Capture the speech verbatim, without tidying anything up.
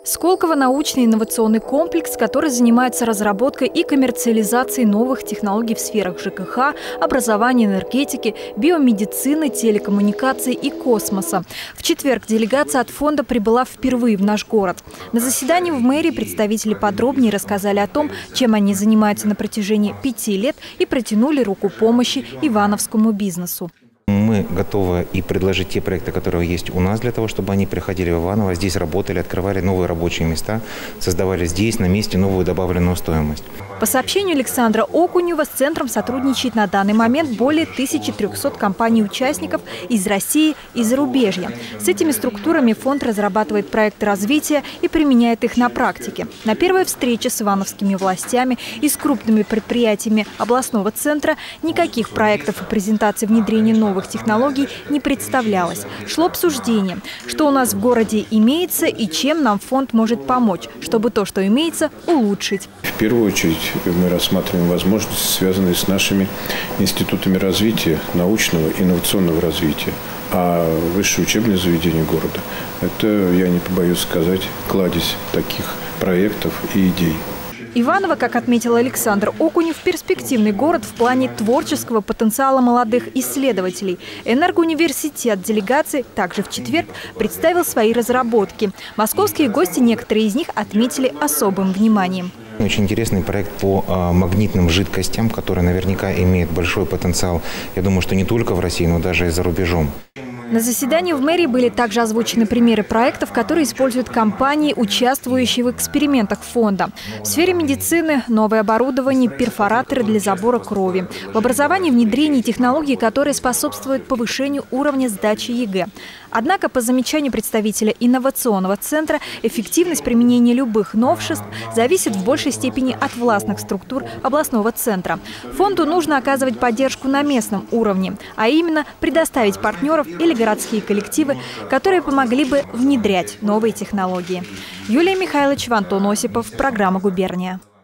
Сколково – научный инновационный комплекс, который занимается разработкой и коммерциализацией новых технологий в сферах ЖКХ, образования, энергетики, биомедицины, телекоммуникаций и космоса. В четверг делегация от фонда прибыла впервые в наш город. На заседании в мэрии представители подробнее рассказали о том, чем они занимаются на протяжении пяти лет, и протянули руку помощи ивановскому бизнесу. Мы готовы и предложить те проекты, которые есть у нас, для того, чтобы они приходили в Иваново, здесь работали, открывали новые рабочие места, создавали здесь, на месте, новую добавленную стоимость. По сообщению Александра Окунева, с центром сотрудничает на данный момент более тысячи трёхсот компаний-участников из России и зарубежья. С этими структурами фонд разрабатывает проекты развития и применяет их на практике. На первой встрече с ивановскими властями и с крупными предприятиями областного центра никаких проектов и презентаций внедрения новых технологий не представлялось. Шло обсуждение, что у нас в городе имеется и чем нам фонд может помочь, чтобы то, что имеется, улучшить. В первую очередь мы рассматриваем возможности, связанные с нашими институтами развития, научного и инновационного развития. А высшее учебное заведение города – это, я не побоюсь сказать, кладезь таких проектов и идей. Иваново, как отметил Александр Окунев, перспективный город в плане творческого потенциала молодых исследователей. Энергоуниверситет делегации также в четверг представил свои разработки. Московские гости некоторые из них отметили особым вниманием. Очень интересный проект по а, магнитным жидкостям, который наверняка имеет большой потенциал, я думаю, что не только в России, но даже и за рубежом. На заседании в мэрии были также озвучены примеры проектов, которые используют компании, участвующие в экспериментах фонда. В сфере медицины – новое оборудование, перфораторы для забора крови. В образовании – внедрение технологий, которые способствуют повышению уровня сдачи ЕГЭ. Однако, по замечанию представителя инновационного центра, эффективность применения любых новшеств зависит в большей степени от властных структур областного центра. Фонду нужно оказывать поддержку на местном уровне, а именно предоставить партнеров или городские коллективы, которые помогли бы внедрять новые технологии. Юлия Михайлович, Антон Осипов, программа «Губерния».